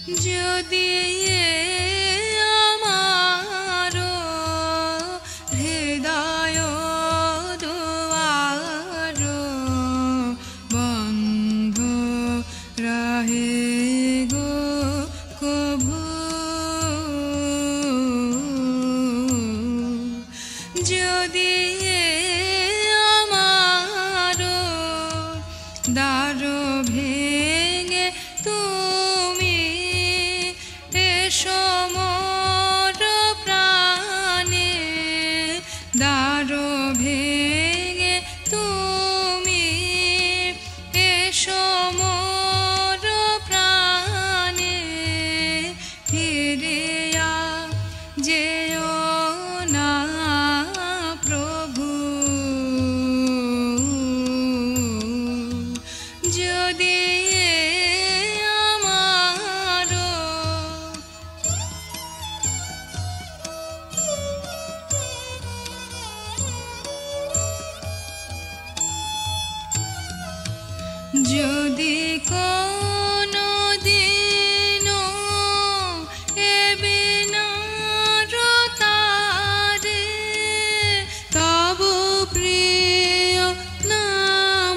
যদি আমার হৃদয় দুয়ার বন্ধ রাহে গো কভু, যদি আমার দ্বার ভেঙে তুমি এসো মোর প্রাণে, দ্বার ভেঙে তুমি এসো মোর প্রাণে, ফিরিয়া যেও না প্রভু। যদি আমার যদি কোনো দিন এবে না তারে তব প্রিয় নাম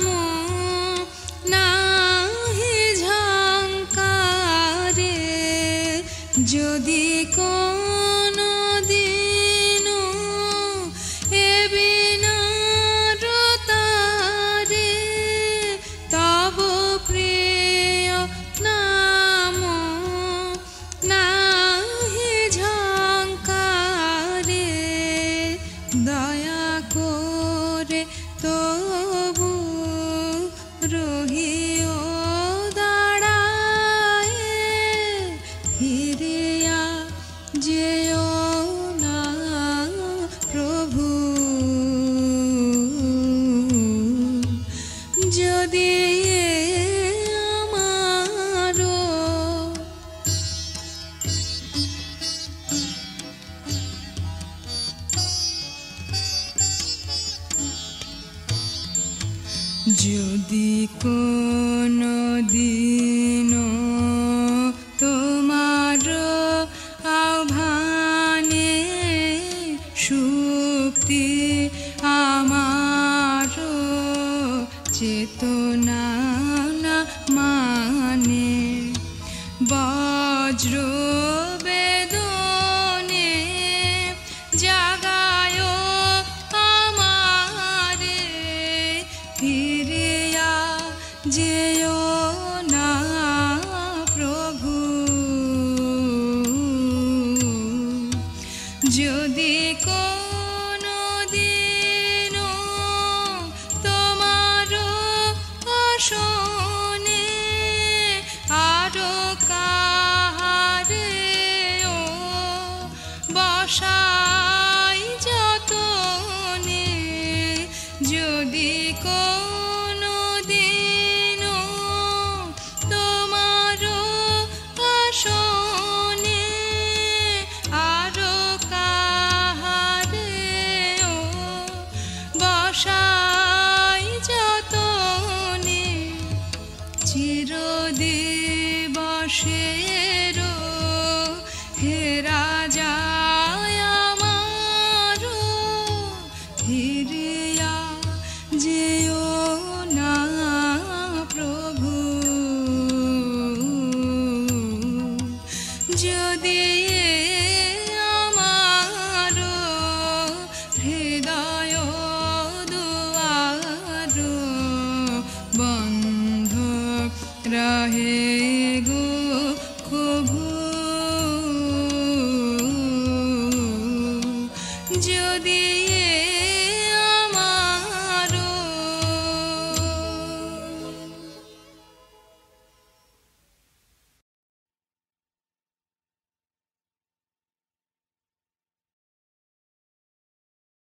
নাহি ঝঙ্কারে, যদি কোনো দিন এবে না তারে তব প্রিয় নাম নাহি ঝঙ্কারে, দয়া করে তবু রহিও দাঁড়ায়, ফিরিয়া যেও না প্রভু। যদি আমার যদি কোনো দিন তোমার আহ্বানে সুপ্তি আমার চেতনা না মানে, বজ্র বেদনে জাগায় আমারে, ফিরিয়া যেও না প্রভু। যদি কোনো দিন তোমার আসনে আরো কাহারে বসাই যতনে, যদি কোনো দিন তোমার আসনে আরো কাহারে বসাই যতনে, চিরদিবসে